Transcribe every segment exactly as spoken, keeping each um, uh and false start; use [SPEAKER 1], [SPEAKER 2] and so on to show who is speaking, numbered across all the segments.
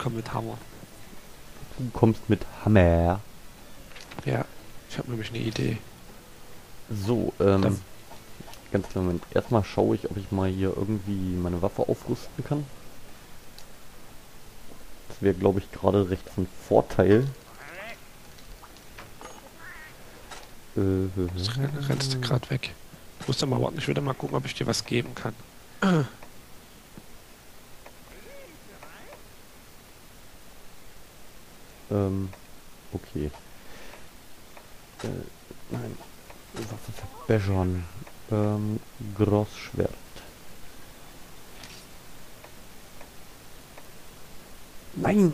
[SPEAKER 1] komme mit Hammer.
[SPEAKER 2] Du kommst mit Hammer.
[SPEAKER 1] Ja, ich habe nämlich eine Idee.
[SPEAKER 2] So, ähm,
[SPEAKER 1] Dann-
[SPEAKER 2] ganz klar, Moment. Erstmal schaue ich, ob ich mal hier irgendwie meine Waffe aufrüsten kann. Das wäre, glaube ich, gerade recht von Vorteil. Äh,
[SPEAKER 1] Jetzt renn- rennst du gerade weg. Ich muss dann mal warten, ich will dann mal gucken, ob ich dir was geben kann.
[SPEAKER 2] ähm, okay. Äh, nein. Waffe verbessern. Ähm, Großschwert. Nein!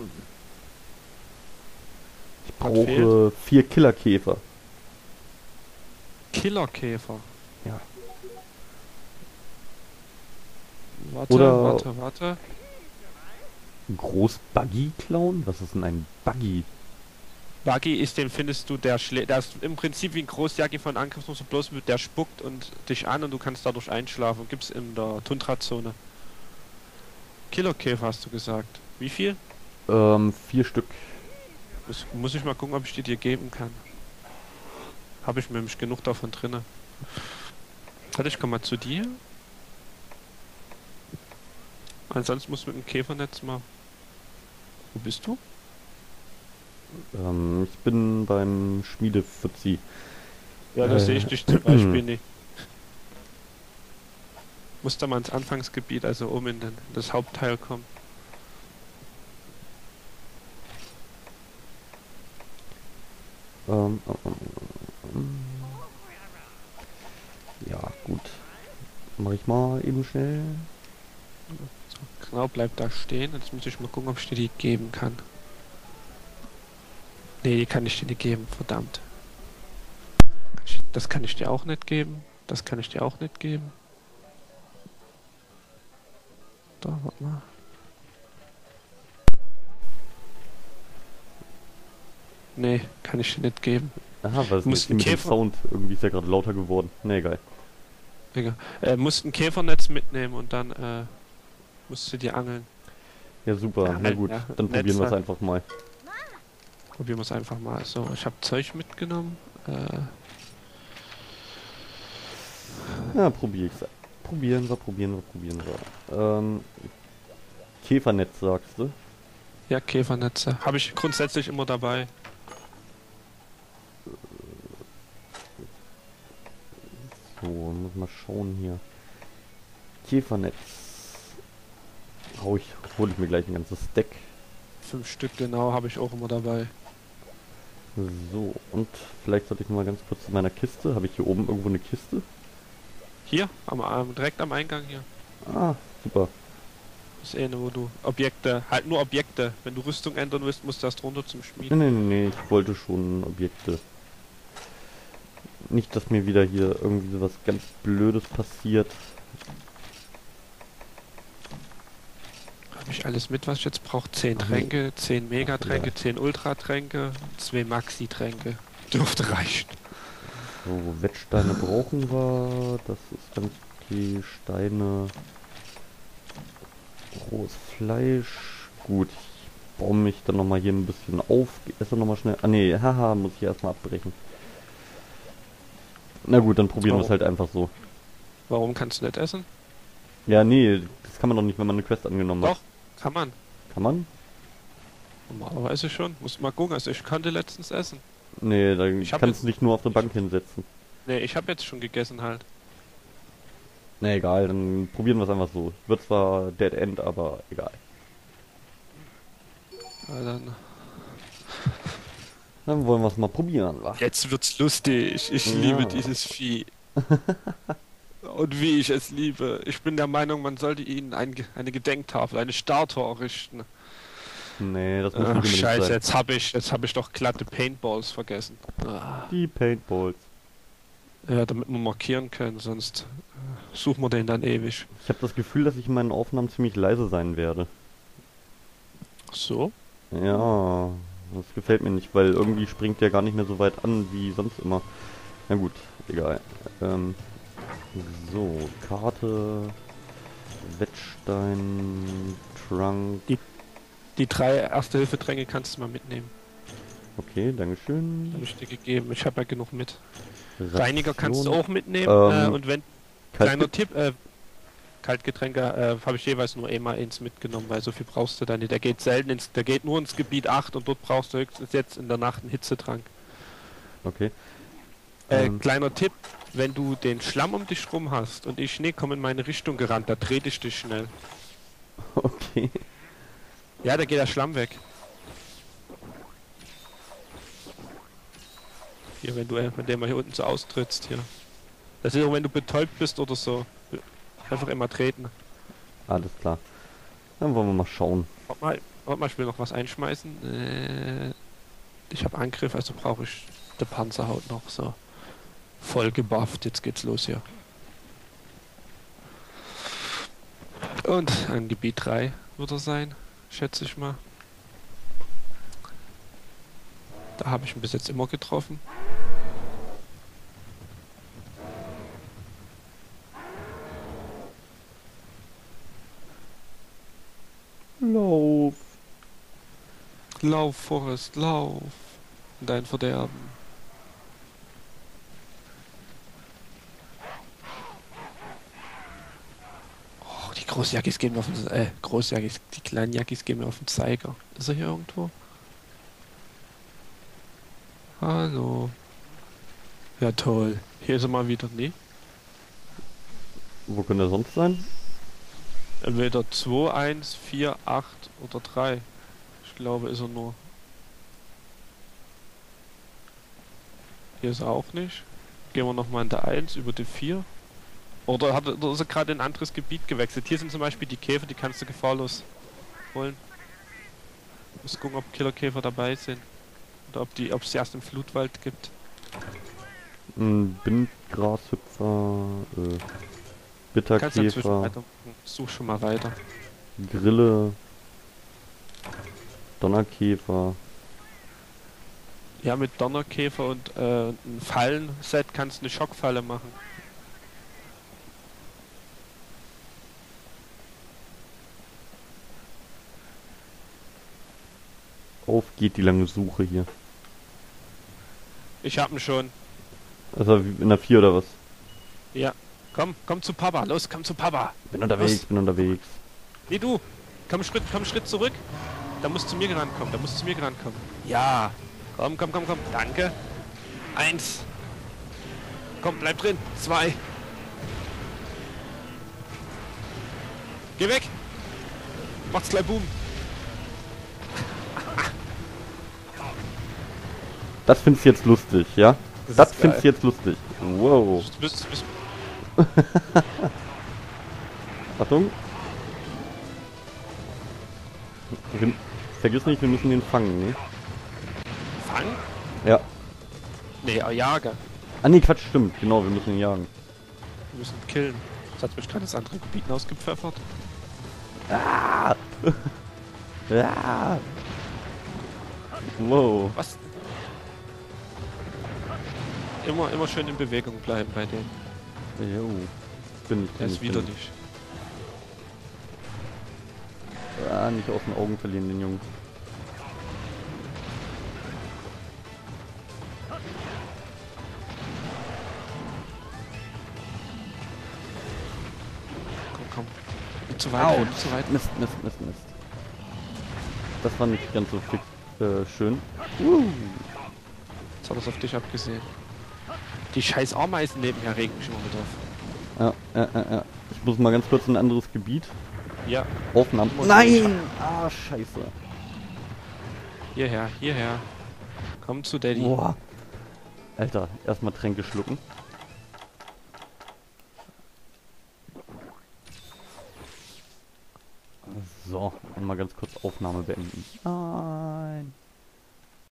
[SPEAKER 2] Ich
[SPEAKER 1] Was
[SPEAKER 2] brauche vier Killerkäfer.
[SPEAKER 1] Killerkäfer.
[SPEAKER 2] Ja.
[SPEAKER 1] Warte,
[SPEAKER 2] Oder-
[SPEAKER 1] warte, warte.
[SPEAKER 2] Groß-Buggy-Clown? Was ist denn ein Buggy?
[SPEAKER 1] Buggy ist, den findest du, der schlä der ist im Prinzip wie ein Großjagi von Angriffsmuster, bloß mit der spuckt und dich an und du kannst dadurch einschlafen. Gibt's in der Tundra-Zone. Killerkäfer hast du gesagt. Wie viel?
[SPEAKER 2] Ähm, vier Stück.
[SPEAKER 1] Muss, muss ich mal gucken, ob ich die dir geben kann. Habe ich nämlich genug davon drinne. Warte, ich komm mal zu dir. Ansonsten muss mit dem Käfernetz mal. Wo bist du?
[SPEAKER 2] Ähm, ich bin beim Schmiedefutzi.
[SPEAKER 1] Ja, da
[SPEAKER 2] Äh.
[SPEAKER 1] sehe ich dich zum Beispiel nicht. Muss da mal ins Anfangsgebiet, also oben in, den, in das Hauptteil kommen.
[SPEAKER 2] Ähm, ähm, ähm, ja, gut. Mach ich mal eben schnell.
[SPEAKER 1] So, genau, bleib da stehen. Jetzt muss ich mal gucken, ob ich dir die geben kann. Nee, die kann ich dir nicht geben, verdammt. Das kann ich dir auch nicht geben. Das kann ich dir auch nicht geben. Da, warte mal. Nee, kann ich dir nicht geben.
[SPEAKER 2] Aha, was ist denn
[SPEAKER 1] Muss
[SPEAKER 2] jetzt hier
[SPEAKER 1] ein
[SPEAKER 2] mit dem
[SPEAKER 1] Käfer-
[SPEAKER 2] Sound? Irgendwie ist ja gerade lauter geworden. Ne, egal.
[SPEAKER 1] Egal. Äh, musst ein Käfernetz mitnehmen und dann äh, musst du dir angeln.
[SPEAKER 2] Ja, super.
[SPEAKER 1] Ja,
[SPEAKER 2] Na gut,
[SPEAKER 1] ja,
[SPEAKER 2] dann probieren wir es
[SPEAKER 1] Netze.
[SPEAKER 2] einfach mal.
[SPEAKER 1] Probieren wir es einfach mal. So, ich habe Zeug mitgenommen. Äh,
[SPEAKER 2] Ja, probier ich's. Probieren wir, probieren wir, probieren wir. Ähm, Käfernetz sagst du?
[SPEAKER 1] ja, Käfernetze. Habe ich grundsätzlich immer dabei.
[SPEAKER 2] So, muss mal schauen hier. Käfernetz. Hau ich, hole ich mir gleich ein ganzes Deck.
[SPEAKER 1] Fünf Stück genau habe ich auch immer dabei.
[SPEAKER 2] So, und vielleicht sollte ich mal ganz kurz zu meiner Kiste. Habe ich hier oben irgendwo eine Kiste?
[SPEAKER 1] Hier, am, am, direkt am Eingang hier.
[SPEAKER 2] Ah, super.
[SPEAKER 1] Das ist eine, wo du Objekte, halt nur Objekte. Wenn du Rüstung ändern willst, musst du erst runter zum
[SPEAKER 2] Nee,
[SPEAKER 1] Schmieden.
[SPEAKER 2] nee, nee, nee, ich wollte schon Objekte. Nicht, dass mir wieder hier irgendwie sowas ganz Blödes passiert.
[SPEAKER 1] Habe ich alles mit, was ich jetzt brauche? Zehn
[SPEAKER 2] Ach,
[SPEAKER 1] Tränke, zehn Megatränke,
[SPEAKER 2] ja.
[SPEAKER 1] zehn Ultratränke, zwei Maxi-Tränke. Dürfte reichen.
[SPEAKER 2] So, Wettsteine brauchen wir. Das ist ganz okay. Steine. Rohes Fleisch. Gut, ich baue mich dann nochmal hier ein bisschen auf. Esse nochmal schnell. Ah ne, haha, muss ich erstmal abbrechen. Na gut, dann probieren wir es
[SPEAKER 1] Warum?
[SPEAKER 2] halt einfach so.
[SPEAKER 1] Warum kannst du nicht essen?
[SPEAKER 2] Ja, nee, das kann man doch nicht, wenn man eine Quest angenommen hat.
[SPEAKER 1] Doch, kann man.
[SPEAKER 2] Kann man?
[SPEAKER 1] Normalerweise schon. Muss mal gucken. Also ich konnte letztens essen.
[SPEAKER 2] Nee, da
[SPEAKER 1] Ich hab
[SPEAKER 2] kannst du
[SPEAKER 1] jetzt-
[SPEAKER 2] dich nur auf der Bank hinsetzen.
[SPEAKER 1] Nee, ich habe jetzt schon gegessen halt.
[SPEAKER 2] Na egal, dann probieren wir es einfach so. Wird zwar Dead End, aber egal.
[SPEAKER 1] Ja, dann.
[SPEAKER 2] Dann wollen wir es mal probieren, wa?
[SPEAKER 1] Jetzt wird's lustig. Ich
[SPEAKER 2] Ja.
[SPEAKER 1] liebe dieses Vieh. Und wie ich es liebe. Ich bin der Meinung, man sollte ihnen ein, Ge- eine Gedenktafel, eine Statue errichten.
[SPEAKER 2] Nee, das muss
[SPEAKER 1] Ach,
[SPEAKER 2] nicht unbedingt
[SPEAKER 1] scheiße,
[SPEAKER 2] sein.
[SPEAKER 1] jetzt habe ich, jetzt hab ich doch glatte Paintballs vergessen. Ah.
[SPEAKER 2] Die Paintballs.
[SPEAKER 1] Ja, damit wir markieren können, sonst äh, suchen wir den dann ewig.
[SPEAKER 2] Ich habe das Gefühl, dass ich in meinen Aufnahmen ziemlich leise sein werde.
[SPEAKER 1] So?
[SPEAKER 2] Ja, das gefällt mir nicht, weil irgendwie springt der gar nicht mehr so weit an wie sonst immer. Na gut, egal. Ähm, so, Karte, Wettstein, Trunk.
[SPEAKER 1] Die- Die drei Erste-Hilfe-Tränke kannst du mal mitnehmen.
[SPEAKER 2] Okay, dankeschön.
[SPEAKER 1] Habe ich dir gegeben. Ich habe ja genug mit.
[SPEAKER 2] Ration.
[SPEAKER 1] Reiniger kannst du auch mitnehmen.
[SPEAKER 2] Ähm,
[SPEAKER 1] äh, und wenn,
[SPEAKER 2] Kalt
[SPEAKER 1] kleiner Tipp, äh, Kaltgetränke äh, habe ich jeweils nur einmal eins mitgenommen, weil so viel brauchst du da nicht. Der geht selten ins, der geht nur ins Gebiet acht und dort brauchst du höchstens jetzt in der Nacht einen Hitzetrank.
[SPEAKER 2] Okay.
[SPEAKER 1] Äh,
[SPEAKER 2] Ähm.
[SPEAKER 1] kleiner Tipp, wenn du den Schlamm um dich rum hast und ich Schnee komm in meine Richtung gerannt, da dreh ich dich schnell.
[SPEAKER 2] Okay.
[SPEAKER 1] Ja, da geht der Schlamm weg. Hier, wenn du äh, wenn der mal hier unten so austrittst, hier. Das ist auch, wenn du betäubt bist oder so. Einfach immer treten.
[SPEAKER 2] Alles klar. Dann wollen wir mal schauen.
[SPEAKER 1] Warte mal, warte mal, ich will noch was einschmeißen. Äh, ich habe Angriff, also brauche ich die Panzerhaut noch so. Voll gebufft, jetzt geht's los hier. Und an Gebiet drei wird er sein, schätze ich mal. Da habe ich ihn bis jetzt immer getroffen.
[SPEAKER 2] Lauf.
[SPEAKER 1] Lauf, Forrest, lauf. In dein Verderben. Oh, die Großjackis gehen mir auf den... Äh, Großjackis, die kleinen Jackis gehen mir auf den Zeiger. Ist er hier irgendwo? Hallo. Ja, toll. Hier ist er mal wieder. Nee.
[SPEAKER 2] Wo könnte er sonst sein?
[SPEAKER 1] Entweder zwei, eins, vier, acht oder drei. Ich glaube, ist er nur. Hier ist er auch nicht. Gehen wir nochmal in der eins über die vier. Oder, hat, oder ist er gerade in ein anderes Gebiet gewechselt? Hier sind zum Beispiel die Käfer, die kannst du gefahrlos holen. Ich muss gucken, ob Killerkäfer dabei sind. Oder ob die, ob es erst im Flutwald gibt.
[SPEAKER 2] Ein Bindgrashüpfer, äh,
[SPEAKER 1] Kannst dazwischen
[SPEAKER 2] Bitterkäfer,
[SPEAKER 1] weiter. Such schon mal weiter.
[SPEAKER 2] Grille, Donnerkäfer.
[SPEAKER 1] Ja, mit Donnerkäfer und äh, ein Fallenset kannst du eine Schockfalle machen.
[SPEAKER 2] Auf geht die lange Suche hier.
[SPEAKER 1] Ich hab ihn schon.
[SPEAKER 2] Also in der vier oder was?
[SPEAKER 1] Ja. Komm, komm zu Papa. Los, komm zu Papa.
[SPEAKER 2] Bin unterwegs,
[SPEAKER 1] Los.
[SPEAKER 2] bin unterwegs.
[SPEAKER 1] Nee, du. Komm Schritt, komm Schritt zurück. Da musst du zu mir rankommen. Da musst du zu mir rankommen. Ja. Komm, komm, komm, komm. Danke. Eins. Komm, bleib drin. Zwei. Geh weg. Macht's gleich Boom.
[SPEAKER 2] Das findest du jetzt lustig, ja?
[SPEAKER 1] Das
[SPEAKER 2] Das,
[SPEAKER 1] ist
[SPEAKER 2] findest du
[SPEAKER 1] geil.
[SPEAKER 2] jetzt lustig. Wow.
[SPEAKER 1] Du bist, du bist,
[SPEAKER 2] Achtung. Wir, vergiss nicht, wir müssen den fangen, ne?
[SPEAKER 1] fangen?
[SPEAKER 2] Ja.
[SPEAKER 1] Nee, oh, jagen.
[SPEAKER 2] Ah nee, Quatsch, stimmt. Genau, wir müssen ihn jagen.
[SPEAKER 1] Wir müssen killen. Das hat mich gerade das andere Gebiet ausgepfeffert.
[SPEAKER 2] Ah! Ja! Wow.
[SPEAKER 1] Was? Immer, immer schön in Bewegung bleiben bei dem.
[SPEAKER 2] Jo. Bin ich,
[SPEAKER 1] Der
[SPEAKER 2] bin
[SPEAKER 1] ist
[SPEAKER 2] ich, bin
[SPEAKER 1] widerlich.
[SPEAKER 2] ich. Ah, nicht aus den Augen verlieren, den Jungen.
[SPEAKER 1] Komm, komm. Nicht zu weit,
[SPEAKER 2] Au,
[SPEAKER 1] nicht zu weit.
[SPEAKER 2] Mist, Mist, Mist, Mist. Das war nicht ganz so fix, äh, schön. Uh.
[SPEAKER 1] Jetzt hat es auf dich abgesehen. Die scheiß Ameisen nebenher regen mich immer mit auf.
[SPEAKER 2] Ja, ja, ja, ja. Ich muss mal ganz kurz in ein anderes Gebiet.
[SPEAKER 1] Ja,
[SPEAKER 2] Aufnahmen.
[SPEAKER 1] Und
[SPEAKER 2] Nein! Ah, scheiße.
[SPEAKER 1] hierher, hierher. Komm zu Daddy.
[SPEAKER 2] Boah. Alter, erstmal Tränke schlucken. So, und mal ganz kurz Aufnahme beenden. Nein.